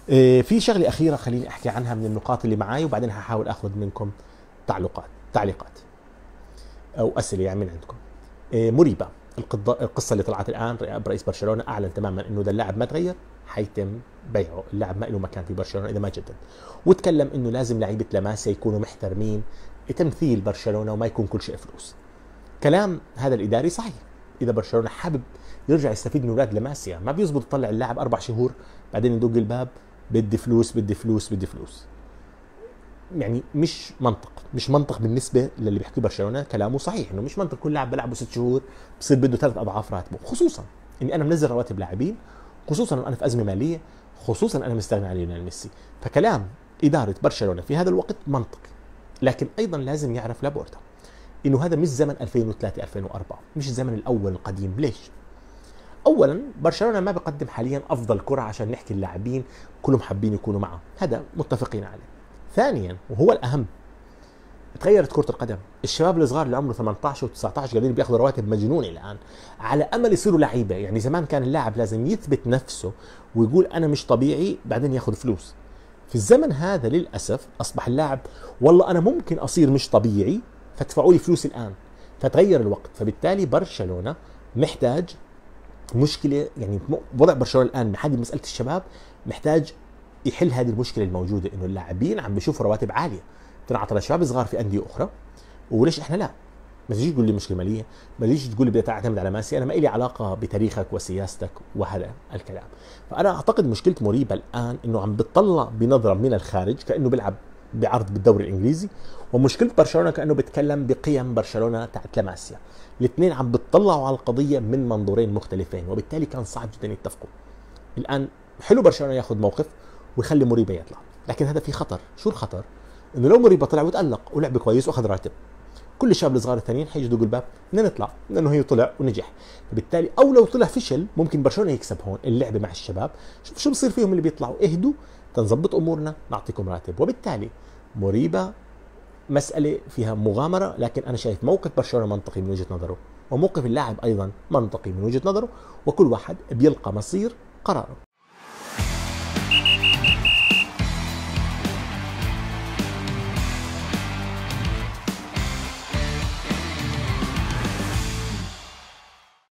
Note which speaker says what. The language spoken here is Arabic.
Speaker 1: في شغله اخيره خليني احكي عنها من النقاط اللي معاي، وبعدين هحاول اخذ منكم تعليقات او اسئله يعني من عندكم. مريبه القصه اللي طلعت الان، رئيس برشلونه اعلن تماما انه اذا اللاعب ما تغير حيتم بيعه، اللاعب ما له مكان في برشلونه اذا ما جدد. وتكلم انه لازم لعيبه لاماسيا يكونوا محترمين تمثيل برشلونه وما يكون كل شيء فلوس. كلام هذا الاداري صحيح. اذا برشلونه حابب يرجع يستفيد من اولاد لاماسيا، ما بيزبط تطلع اللاعب 4 شهور بعدين يدق الباب بدي فلوس بدي فلوس بدي فلوس. يعني مش منطق بالنسبه للي بيحكي برشلونه. كلامه صحيح انه مش منطق كل لاعب بلعبه 6 شهور بصير بده 3 اضعاف راتبه، خصوصا اني انا منزل رواتب لاعبين، خصوصا انه انا في ازمه ماليه، خصوصا انا مستغني عن ليونيل ميسي. فكلام اداره برشلونه في هذا الوقت منطقي. لكن ايضا لازم يعرف لابورتا انه هذا مش زمن 2003 2004، مش الزمن الاول القديم. ليش؟ اولا برشلونه ما بيقدم حاليا افضل كره عشان نحكي اللاعبين كلهم حابين يكونوا معه، هذا متفقين عليه. ثانيا وهو الاهم، تغيرت كره القدم، الشباب الصغار اللي عمره 18 و19 قاعدين بياخذوا رواتب مجنونه الان على امل يصيروا لعيبه. يعني زمان كان اللاعب لازم يثبت نفسه ويقول انا مش طبيعي بعدين ياخذ فلوس. في الزمن هذا للاسف اصبح اللاعب والله انا ممكن اصير مش طبيعي فادفعوا لي فلوس الان، فتغير الوقت. فبالتالي برشلونه محتاج مشكله، يعني وضع برشلونه الان محدد مساله الشباب، محتاج يحل هذه المشكله الموجوده انه اللاعبين عم بيشوفوا رواتب عاليه تنعطى لشباب صغار في انديه اخرى، وليش احنا لا؟ ما تجيش تقول لي مشكله ماليه، ما تجيش تقول لي بدي تعتمد على ماسي، انا ما لي علاقه بتاريخك وسياستك وهذا الكلام. فانا اعتقد مشكله مريبه الان انه عم بتطلع بنظره من الخارج كانه بيلعب بعرض بالدوري الانجليزي، ومشكله برشلونه كانه بيتكلم بقيم برشلونه تاعت لاماسيا. الاثنين عم بتطلعوا على القضيه من منظورين مختلفين، وبالتالي كان صعب جدا يتفقوا. الان حلو برشلونه ياخذ موقف ويخلي مريبه يطلع، لكن هذا في خطر. شو الخطر؟ انه لو مريبه طلع وتالق ولعب كويس واخذ راتب، كل الشباب الصغار الثانيين حيجوا يدقوا الباب بدنا نطلع لانه هي طلع ونجح. فبالتالي او لو طلع فشل ممكن برشلونه يكسب هون اللعبه مع الشباب. شوف شو بصير فيهم اللي بيطلعوا، اهدوا تنظبط امورنا نعطيكم راتب. وبالتالي مريبه مساله فيها مغامره، لكن انا شايف موقف برشلونه منطقي من وجهه نظره، وموقف اللاعب ايضا منطقي من وجهه نظره، وكل واحد بيلقى مصير قراره.